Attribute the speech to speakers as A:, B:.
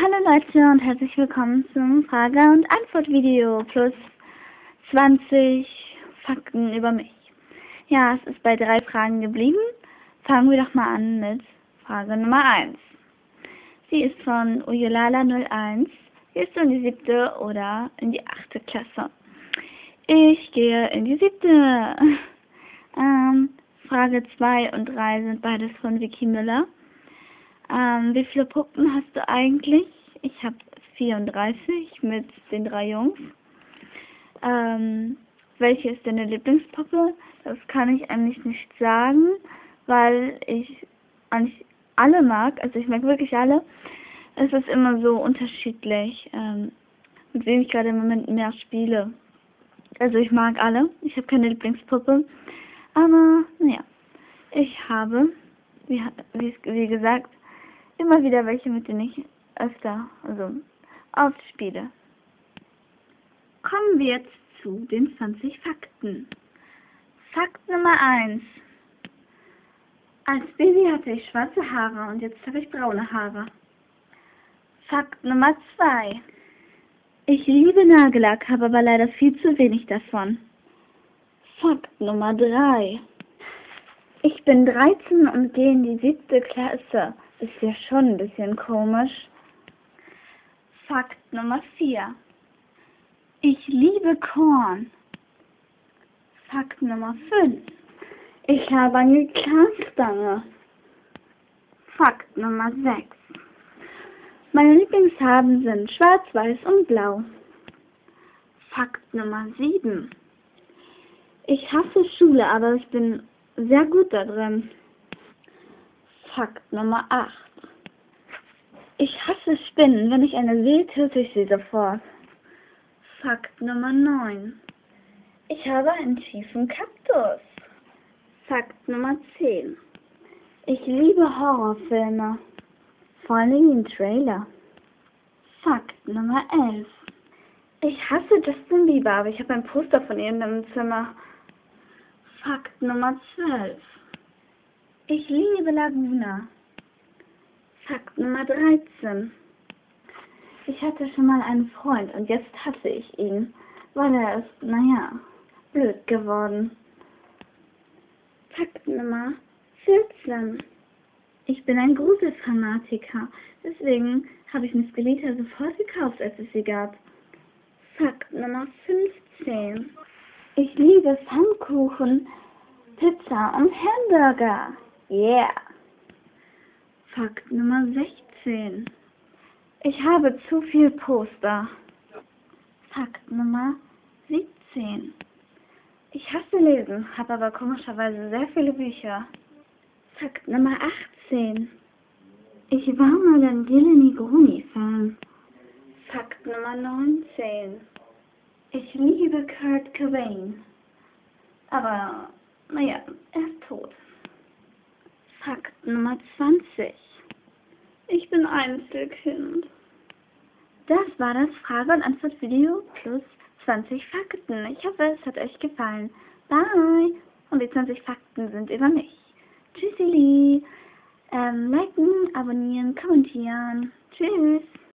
A: Hallo Leute und herzlich willkommen zum Frage- und Antwort-Video plus 20 Fakten über mich. Ja, es ist bei 3 Fragen geblieben. Fangen wir doch mal an mit Frage Nummer 1. Sie ist von Ujolala01. Gehst du in die 7. oder in die 8. Klasse? Ich gehe in die 7. Frage 2 und 3 sind beides von Vicky Müller. Wie viele Puppen hast du eigentlich? Ich habe 34 mit den 3 Jungs. Welche ist deine Lieblingspuppe? Das kann ich eigentlich nicht sagen, weil ich eigentlich alle mag. Also ich mag wirklich alle. Es ist immer so unterschiedlich, mit wem ich gerade im Moment mehr spiele. Also ich mag alle. Ich habe keine Lieblingspuppe. Aber, naja. Ich habe, wie gesagt, immer wieder welche, mit denen ich oft spiele. Kommen wir jetzt zu den 20 Fakten. Fakt Nummer 1. Als Baby hatte ich schwarze Haare und jetzt habe ich braune Haare. Fakt Nummer 2. Ich liebe Nagellack, habe aber leider viel zu wenig davon. Fakt Nummer 3. Ich bin 13 und gehe in die 7. Klasse. Ist ja schon ein bisschen komisch. Fakt Nummer 4. Ich liebe Korn. Fakt Nummer 5. Ich habe eine Gitarrenstange. Fakt Nummer 6. Meine Lieblingsfarben sind schwarz, weiß und blau. Fakt Nummer 7. Ich hasse Schule, aber ich bin sehr gut da drin. Fakt Nummer 8. Ich hasse Spinnen. Wenn ich eine sehe, töte ich sie sofort. Fakt Nummer 9. Ich habe einen schiefen Kaktus. Fakt Nummer 10. Ich liebe Horrorfilme. Vor allem den Trailer. Fakt Nummer 11. Ich hasse Justin Bieber, aber ich habe ein Poster von ihm im Zimmer. Fakt Nummer 12. Ich liebe Laguna. Fakt Nummer 13. Ich hatte schon mal einen Freund und jetzt hasse ich ihn, weil er ist, blöd geworden. Fakt Nummer 14. Ich bin ein Gruselfanatiker, deswegen habe ich mir Skelette sofort gekauft, als es sie gab. Fakt Nummer 15. Ich liebe Pfannkuchen, Pizza und Hamburger. Yeah. Fakt Nummer 16. Ich habe zu viel Poster. Fakt Nummer 17. Ich hasse Lesen, habe aber komischerweise sehr viele Bücher. Fakt Nummer 18. Ich war mal ein Dylan Negroni-Fan. Fakt Nummer 19. Ich liebe Kurt Cobain. Aber, er ist tot. Fakt Nummer 20. Ich bin Einzelkind. Das war das Frage- und Antwort-Video plus 20 Fakten. Ich hoffe, es hat euch gefallen. Bye! Und die 20 Fakten sind über mich. Tschüssili! Liken, abonnieren, kommentieren. Tschüss!